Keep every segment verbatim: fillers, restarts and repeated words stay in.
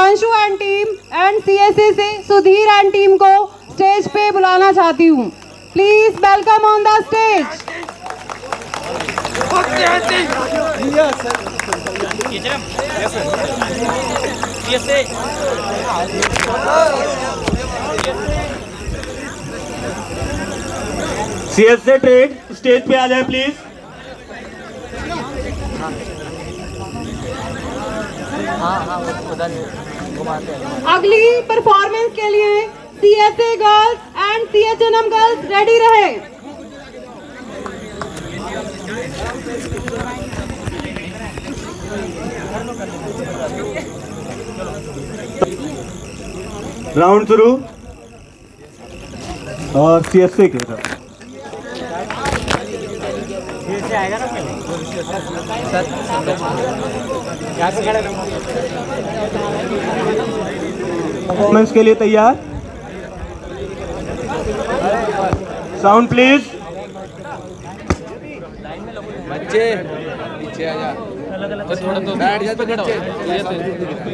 Himanshu and team and CSA से Sudhir and team को stage पे बुलाना चाहती हूँ। Please welcome on the stage. CSA trade stage पे आ जाए प्लीज। अगली परफॉर्मेंस के लिए CSA girls and CHNM girls ready रहे। राउंड शुरू और सीएसए के तरफ आएगा ना परफॉर्मेंस के लिए तैयार। Sound please. बच्चे पीछे आ जा, थोड़ा तो बैठ जा, बच्चे।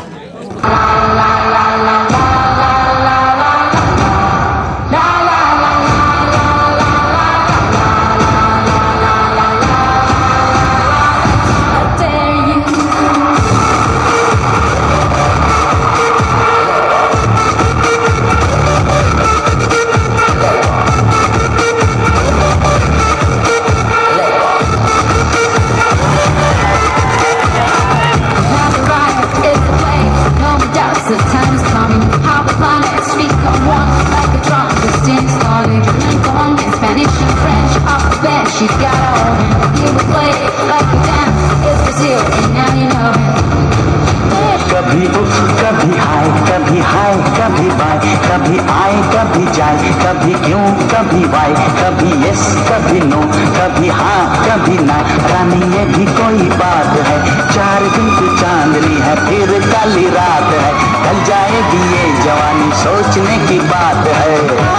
She's got all him. You would play it like you dance. It's Brazil, and now you know him. कभी उठ कभी हाय, कभी हाय कभी बाय, कभी आए कभी जाए, कभी क्यों कभी वाई, कभी यस कभी नो, कभी हाँ कभी ना। रानी ये भी कोई बात है, चार दिन की चांदनी है फिर काली रात है। ढल जाएगी ये जवानी सोचने की बात है।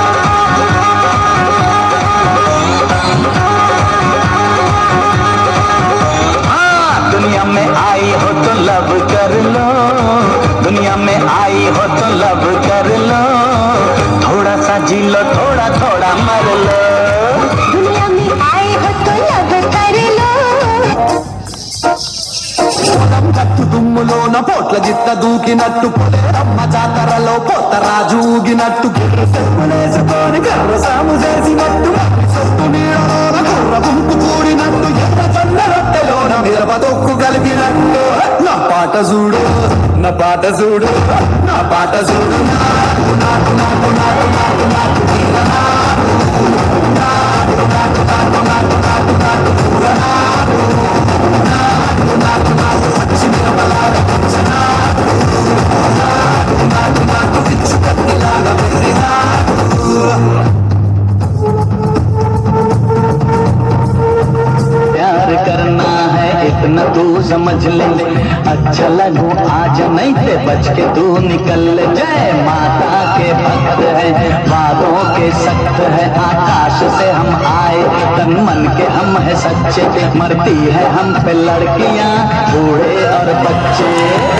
दुनिया में आई हो तो लव कर लो, दुनिया में आई हो तो लव कर लो, थोड़ा सा जी लो थोड़ा थोड़ा मर लो। दुनिया में आई हो तो लव कर लो। కట్టు దుమ్ములోన పోట్ల జిత్త దూకినట్టు పొలేరమ్మ జాతరలో పొత్త రాజు ఊగినట్టు చెప్పులేసుకొని కర్ర సాము చేసినట్టు సొత్తు నీడలోన కుర్ర గుంపు కూడినట్టు ఎర్ర చల్ల రొట్టెలోన మిరప తొక్కు కలిపినట్టు నా పాట చూడు నా పాట చూడు నా పాట చూడు నాకు నాకు నాకు నాకు నాకు నాకు తీర నాకు నాకు నాకు నాకు నాకు నాకు నాకు పూర నాకు నాకు నాకు నాకు పచ్చి మిరపలాగా పచ్చ నాకు నాకు నాకు నాకు పిచ్చు కత్తిలాగా వెర్రి నాకు। प्यार करना है इतना तू समझ ले, अच्छा लगू आज नहीं ते बच के तू निकल ले। जय माता के भक्त है, वादों के सख्त है, आकाश से हम आए तन मन के हम है सच्चे। मरती है हम पे लड़कियां बूढ़े और बच्चे,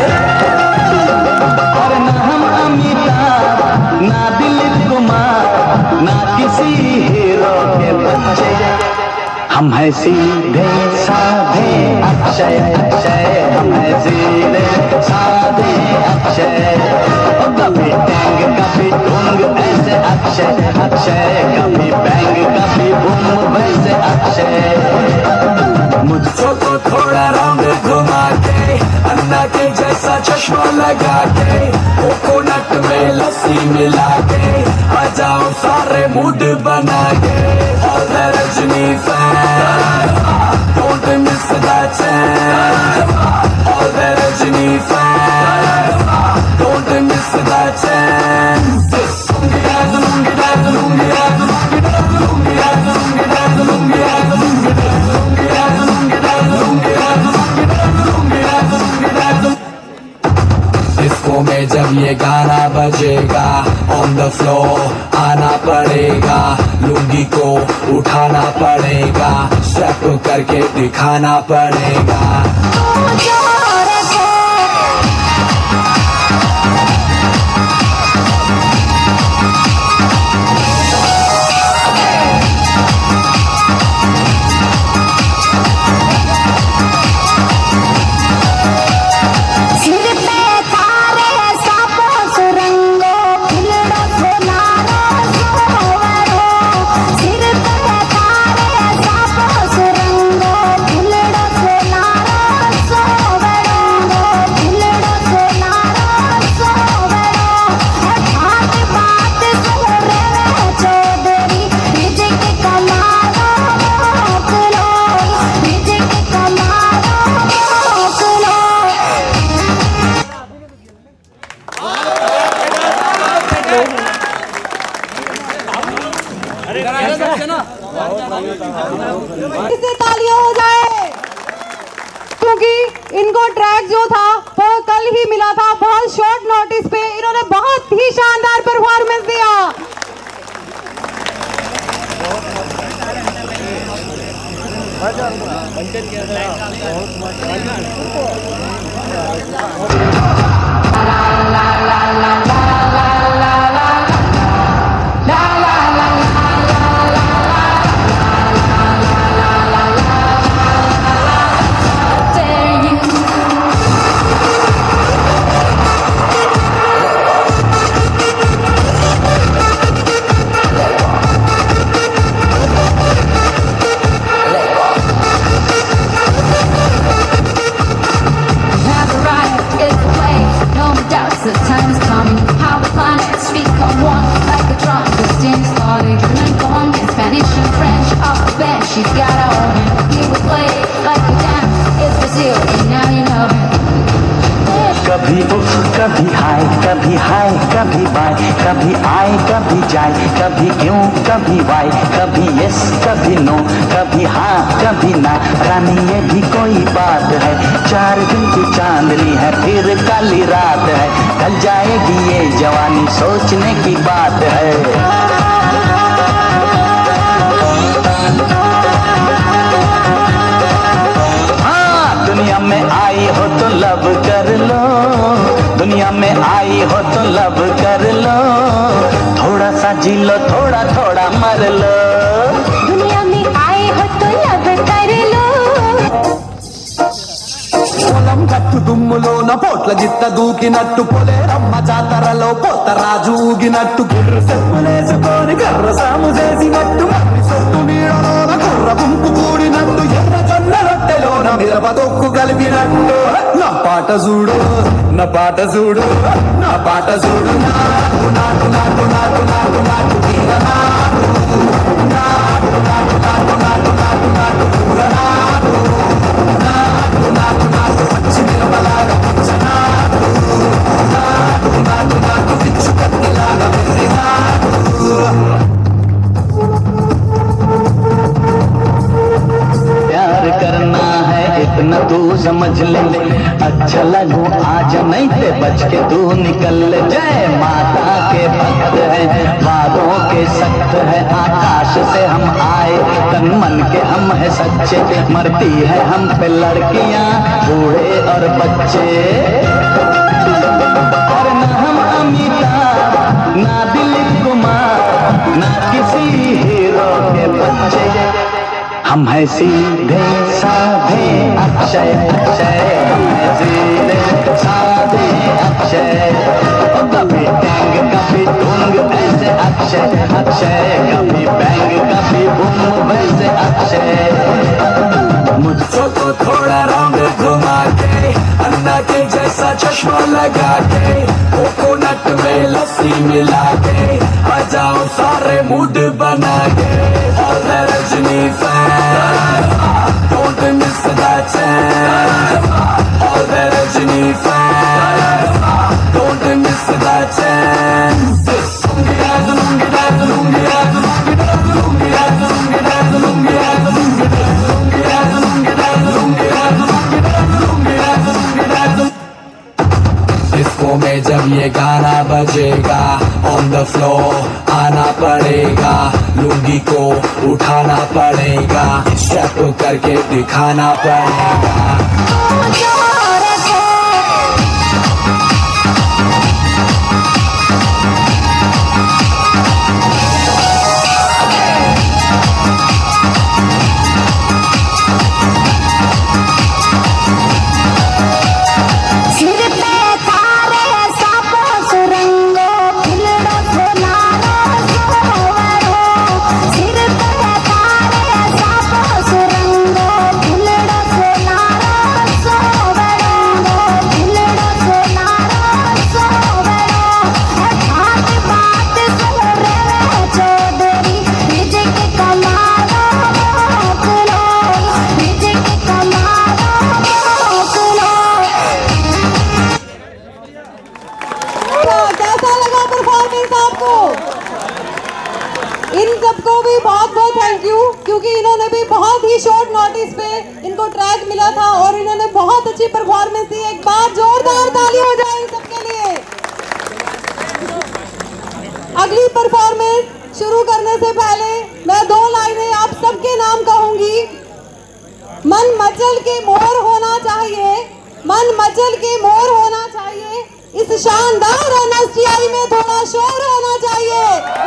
और ना हम अमिताभ ना दिलीप कुमार ना किसी हीरो के बच्चे। हम है सीधे साधे अक्षय अक्षय, हम है सीधे साधे अक्षय। कभी टैंग कभी टूंग ऐसे अक्षय अक्षय, कभी बैंग कभी बूम वैसे अक्षय। मुझको तो थोड़ा राउंड घुमा के, अन्ना के जैसा चश्मा लगा के, कोकोनट में लस्सी मिला के, आ जाओ सारे मूड बना के। All the Rajni fans, don't miss that chance. All the Rajni fans, don't miss that chance. Lungi dance, lungi dance, lungi dance, lungi dance, lungi dance, lungi dance, lungi dance, lungi dance, lungi dance, lungi dance, lungi dance, lungi dance, lungi dance, lungi dance. Disco में जब ये गाना बजेगा, on the floor आना पड़ेगा, लुंगी को उठाना पड़ेगा, स्टेप करके दिखाना पड़ेगा। इससे तालियां हो जाए, क्योंकि इनको ट्रैक जो था वो कल ही मिला था। बहुत शॉर्ट नोटिस पे इन्होंने बहुत ही शानदार परफॉर्मेंस दिया। The time's coming, how the planets become one, like a drum that's in starting. And gone in Spanish and French, off the bench, she's got her own. He would play like a dance, it's Brazil, and now you know him. कभी उफ कभी हाय, कभी हाय कभी bye, कभी आए कभी जाए, कभी क्यों कभी वाई, कभी यस कभी नो, कभी हाँ कभी ना। रानी ये भी कोई बात है, चार दिन की चांदनी है फिर काली रात है। कल जाएगी ये जवानी सोचने की बात है। दुनिया में आई हो तो लब कर लो, दुनिया में आई हो तो लब कर लो, थोड़ा सा जी लो थोड़ा थोड़ा मर लो। दुनिया में आई हो तो लब कर लो। పొలం గట్టు దుమ్ములోన పోట్ల జిత్త దూకినట్టు పొలేరమ్మ జాతరలో పోతరాజు ఊగినట్టు గుర్ర చెప్పులేసుకొని కర్ర సాము చేసినట్టు మర్రి సొట్టు నీడలోన కుర్ర గుంపు కూడినట్టు ఎర్ర జొన్న రొట్టెలోన మిరప తొక్కు కలిపినట్టు నా పాట చూడు నా పాట చూడు నా పాట చూడు నాటు నాటు నాటు నాటు నాటు నాటు తీర నాటు నాటు నాటు నాటు నాటు నాటు నాటు పూర నాటు నాటు నాటు నాటు పచ్చి మిరపలాగా పచ్చ నాటు నాటు నాటు నాటు పిచ్చు కత్తిలాగా వెర్రి నాటు। प्यार करना है इतना तू समझ ले, अच्छा लगो आज नहीं ते बच के तू निकल ले। जय माता के भक्त है, वादों के सख्त है, आकाश से हम आए तन मन के हम है सच्चे। मरती है हम पे लड़कियां बूढ़े और बच्चे, और न हम अमिताभ ना दिलीप कुमार ना किसी हीरो के बच्चे। हम है सीधे साधे अक्षय अक्षय, हम है सीधे साधे अक्षय। कभी टैंग कभी टूंग ऐसे अक्षय अक्षय, कभी बैंग कभी बूम वैसे अक्षय। मुझको तो थोड़ा राउंड घुमा के, अन्ना के जैसा चश्मा लगा के, कोकोनट में लस्सी मिला के, आ जाओ सारे मूड बना के। All the Rajini fans, don't miss that chance. All the Rajini fans, don't miss that chance. Lungi dance, lungi dance, lungi dance, lungi dance, lungi dance, lungi dance, lungi dance, lungi dance, lungi dance, lungi dance, lungi dance, lungi dance, lungi dance, lungi dance. Disco में जब ये गाना बजेगा, on the floor आना पड़ेगा, लुंगी को उठाना पड़ेगा, स्टेप करके दिखाना पड़ेगा। इन सबको भी बहुत बहुत थैंक यू, क्योंकि इन्होंने भी बहुत ही शॉर्ट नोटिस पे इनको ट्रैक मिला था और इन्होंने बहुत अच्छी परफॉर्मेंस दी। एक बार जोरदार ताली हो जाए इन सबके लिए। अगली परफॉर्मेंस शुरू करने से पहले मैं दो लाइनें आप सबके नाम कहूंगी। मन मचल के मोर होना चाहिए, मन मचल के मोर होना चाहिए, इस शानदार एनएसटीआई में थोड़ा शोर होना चाहिए,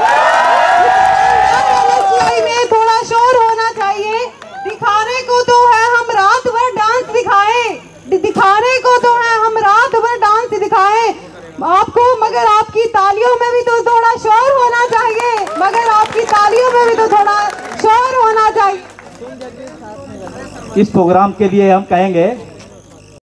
एनएसटीआई में थोड़ा शोर होना चाहिए। दिखाने को तो है हम रात भर डांस दिखाएं, दिखाने को तो है हम रात भर डांस दिखाएं आपको, मगर आपकी तालियों में भी तो थोड़ा शोर होना चाहिए, मगर आपकी तालियों में भी तो थोड़ा शोर होना चाहिए। इस प्रोग्राम के लिए हम कहेंगे